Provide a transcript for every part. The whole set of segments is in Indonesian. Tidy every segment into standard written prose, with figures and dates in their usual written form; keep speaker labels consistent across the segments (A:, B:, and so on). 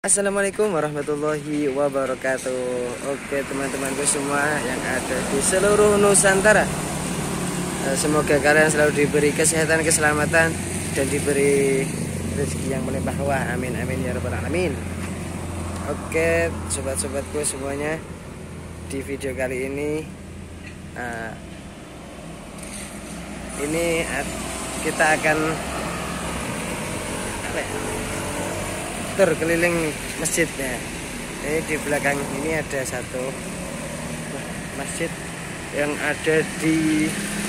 A: Assalamualaikum warahmatullahi wabarakatuh. Oke teman-temanku semua yang ada di seluruh Nusantara, semoga kalian selalu diberi kesehatan, keselamatan, dan diberi rezeki yang melimpah ruah. Amin amin ya rabbal alamin. Oke sobat-sobatku semuanya, di video kali ini kita akan tur keliling masjidnya. Ini di belakang ini ada satu masjid yang ada di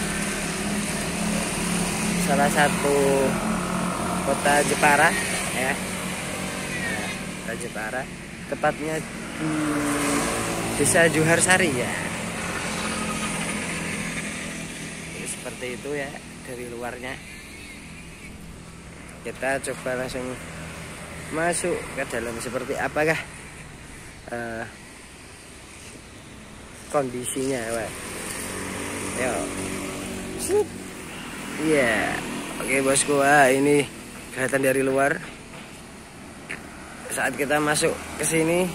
A: salah satu kota Jepara ya. Kota Jepara, tepatnya di Desa Juharsari ya. Ini seperti itu ya dari luarnya. Kita coba langsung masuk ke dalam, seperti apakah kondisinya. Yo. Iya. Oke bosku, ini kelihatan dari luar. Saat kita masuk ke sini,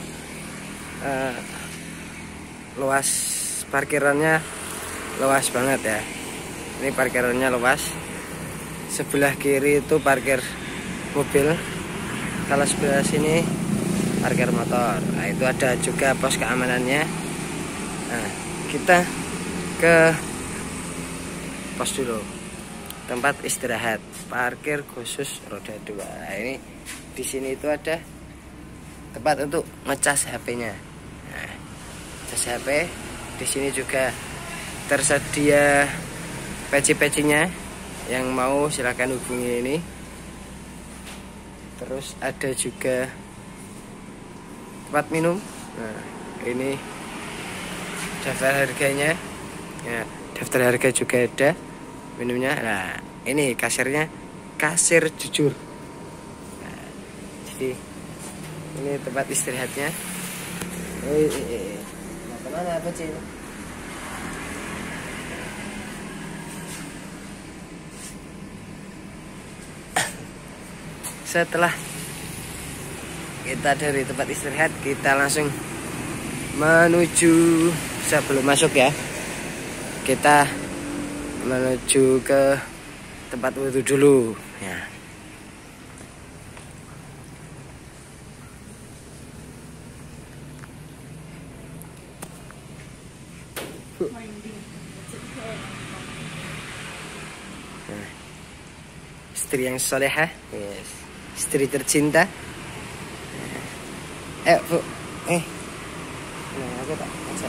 A: luas parkirannya luas banget ya. Ini parkirannya luas. Sebelah kiri itu parkir mobil, kalau sebelah sini parkir motor. Nah, itu ada juga pos keamanannya. Nah, kita ke pos dulu, tempat istirahat, parkir khusus roda 2. Nah, ini di sini itu ada tempat untuk ngecas HP-nya. Nah, cas HP. Di sini juga tersedia peci-pecinya. Yang mau silahkan hubungi ini. Terus ada juga tempat minum. Nah, ini daftar harganya ya, daftar harga juga ada, minumnya. Nah, ini kasirnya kasir jujur. Nah, jadi ini tempat istirahatnya. Nah, kemana apa sih? Setelah kita dari tempat istirahat, kita langsung menuju, sebelum masuk ya, kita menuju ke tempat wudhu dulu ya. Nah, istri yang solehah, yes. Istri tercinta. Bu. Nah, aku tak bisa.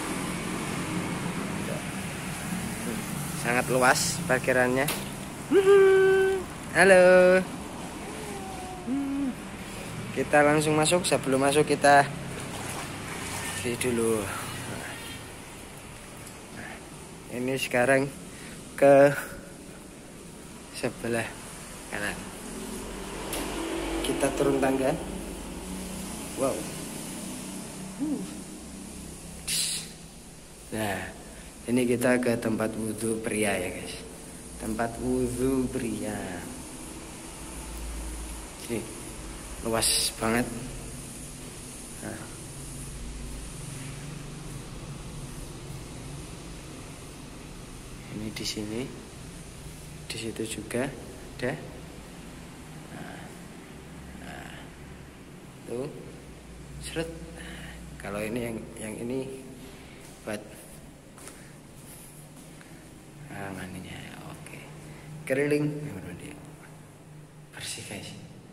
A: Sangat luas parkirannya. Halo. Kita langsung masuk. Sebelum masuk kita dulu. Nah, ini sekarang ke sebelah kanan. Kita turun tangga. Wow. Nah, ini kita ke tempat wudhu pria ya guys. Tempat wudhu pria. Ini luas banget. Nah. Ini di sini, di situ juga ada. Tuh, seret. Kalau ini yang ini buat mandinya. Oke. Keriling bersih guys.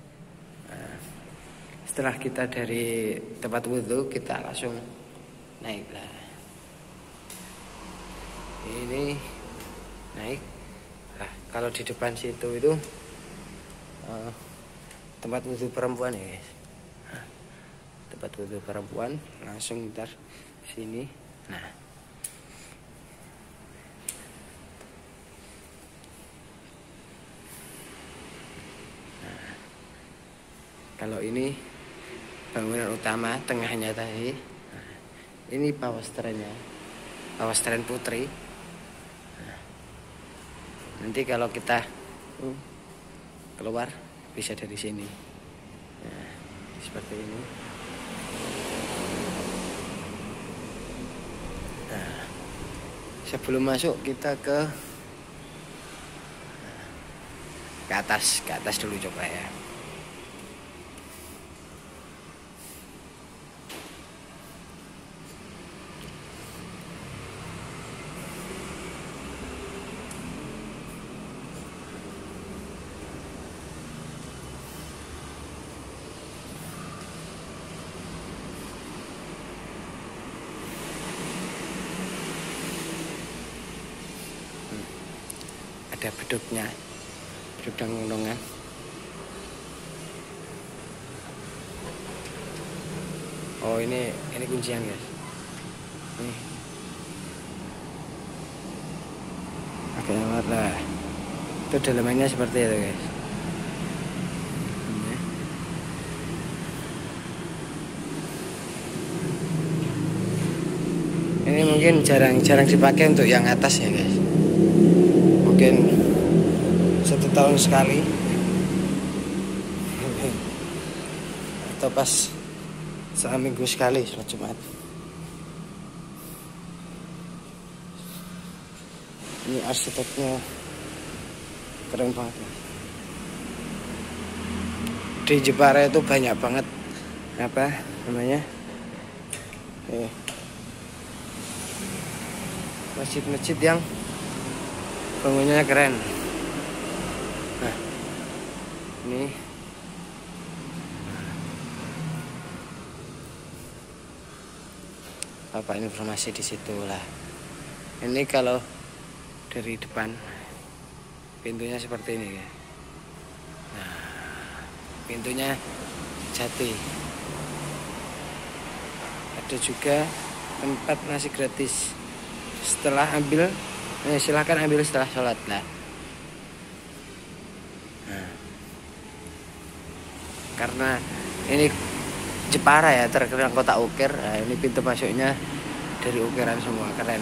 A: Setelah kita dari tempat wudhu, kita langsung naik lah. Ini naik. Nah, kalau di depan situ itu tempat wudhu perempuan ya guys. Tempat wudhu perempuan, langsung ntar sini. Nah, kalau ini bangunan utama tengahnya tadi. Nah, ini pawastrennya, pawastren putri. Nah, nanti kalau kita keluar bisa dari sini. Nah, seperti ini. Nah, sebelum masuk kita ke atas dulu coba ya. Ada beduknya, beduk dan gendongan. Oh ini kuncian guys. Nih. Oke lewat lah. Itu dalamannya seperti itu guys. Ini mungkin jarang dipakai untuk yang atas ya guys. Mungkin 1 tahun sekali atau pas seminggu sekali sholat Jumat. Ini arsiteknya keren banget. Di Jepara itu banyak banget apa namanya masjid-masjid yang bangunannya keren. Nah, ini apa informasi di situ lah. Ini kalau dari depan pintunya seperti ini ya. Nah, pintunya jati. Ada juga tempat nasi gratis. Setelah ambil silahkan ambil setelah sholat lah. Nah, karena ini Jepara ya, terkenal kota ukir. Nah, ini pintu masuknya dari ukiran semua, keren.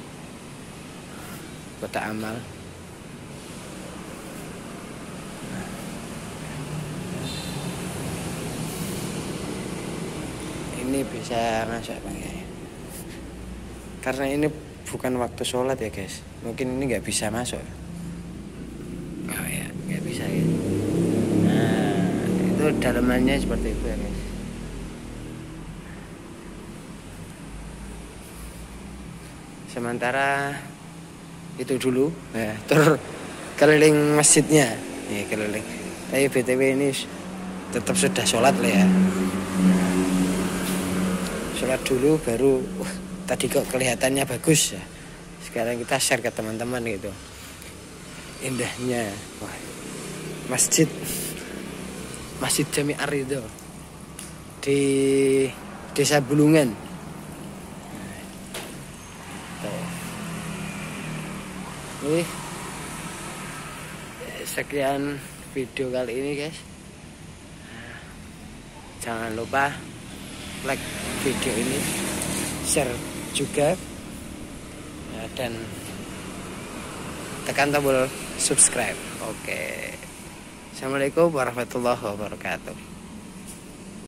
A: Kota amal. Ini bisa masuk pakai. Karena ini bukan waktu sholat ya guys, mungkin ini nggak bisa masuk. Oh ya, nggak bisa ya. Nah, itu dalamannya seperti itu ya guys. Sementara itu dulu, ya, keliling masjidnya, ya keliling. Tapi BTW ini tetap sudah sholat lah ya. Sholat dulu baru. Tadi kok kelihatannya bagus ya. Sekarang kita share ke teman-teman gitu. Indahnya Masjid Jami Ar-Ridho di Desa Bulungan. Ini sekian video kali ini guys. Jangan lupa like video ini, share juga, dan tekan tombol subscribe. Oke. Assalamualaikum warahmatullahi wabarakatuh.